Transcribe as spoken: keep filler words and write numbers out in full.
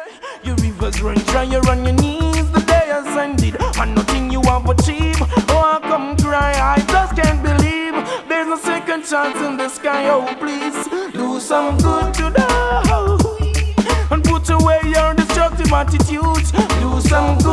Your rivers run dry, you're on your knees. The day has ended, and nothing you have achieved. Oh, I come cry, I just can't believe there's a second chance in the sky. Oh, please do some good today and put away your destructive attitudes. Do some good.